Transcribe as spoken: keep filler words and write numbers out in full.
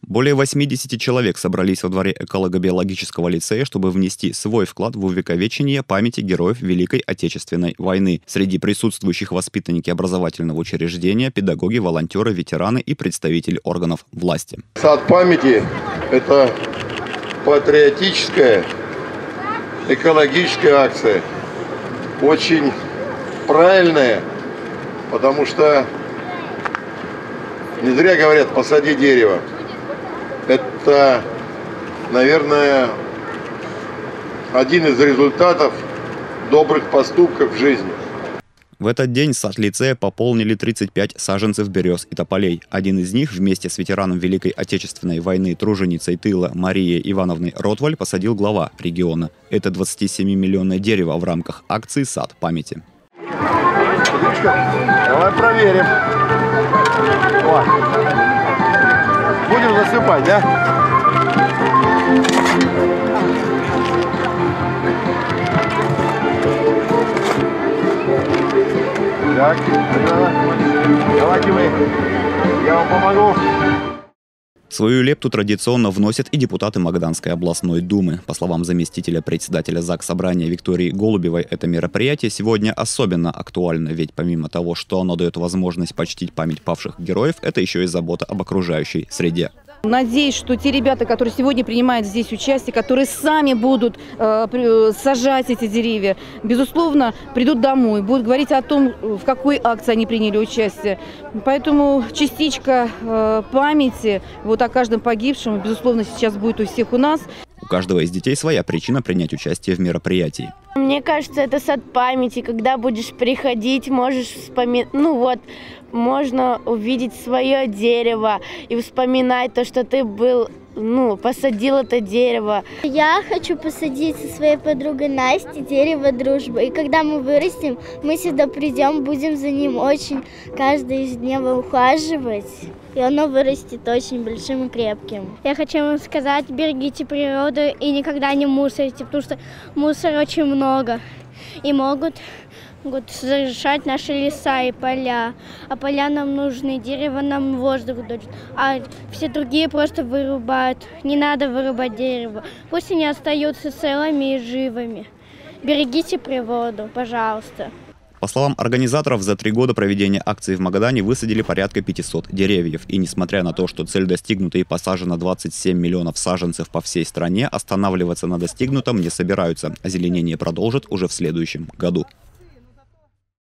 Более восьмидесяти человек собрались во дворе эколого-биологического лицея, чтобы внести свой вклад в увековечение памяти героев Великой Отечественной войны. Среди присутствующих воспитанники образовательного учреждения, педагоги, волонтеры, ветераны и представители органов власти. Сад памяти – это патриотическая, экологическая акция. Очень правильная, потому что не зря говорят «посади дерево». Это, наверное, один из результатов добрых поступков в жизни. В этот день сад лицея пополнили тридцать пять саженцев берез и тополей. Один из них вместе с ветераном Великой Отечественной войны, труженицей тыла Марией Ивановной Ротваль посадил глава региона. Это двадцатисемимиллионное дерево в рамках акции «Сад памяти». Давай проверим. О. Будем засыпать, да? Так, давайте вы, я вам помогу. Свою лепту традиционно вносят и депутаты Магаданской областной думы. По словам заместителя председателя Заксобрания Виктории Голубевой, это мероприятие сегодня особенно актуально, ведь помимо того, что оно дает возможность почтить память павших героев, это еще и забота об окружающей среде. Надеюсь, что те ребята, которые сегодня принимают здесь участие, которые сами будут э, сажать эти деревья, безусловно, придут домой, будут говорить о том, в какой акции они приняли участие. Поэтому частичка э, памяти вот о каждом погибшем, безусловно, сейчас будет у всех у нас. У каждого из детей своя причина принять участие в мероприятии. Мне кажется, это сад памяти, когда будешь приходить, можешь вспоминать, ну вот, можно увидеть свое дерево и вспоминать то, что ты был, ну, посадил это дерево. Я хочу посадить со своей подругой Настей дерево дружбы. И когда мы вырастем, мы сюда придем, будем за ним очень каждый из дней ухаживать. И оно вырастет очень большим и крепким. Я хочу вам сказать, берегите природу и никогда не мусорите, потому что мусора очень много. И могут, могут разрушать наши леса и поля. А поля нам нужны, дерево нам воздух дает. А все другие просто вырубают. Не надо вырубать дерево. Пусть они остаются целыми и живыми. Берегите природу, пожалуйста. По словам организаторов, за три года проведения акции в Магадане высадили порядка пятисот деревьев. И несмотря на то, что цель достигнута и посажено двадцать семь миллионов саженцев по всей стране, останавливаться на достигнутом не собираются. Озеленение продолжат уже в следующем году.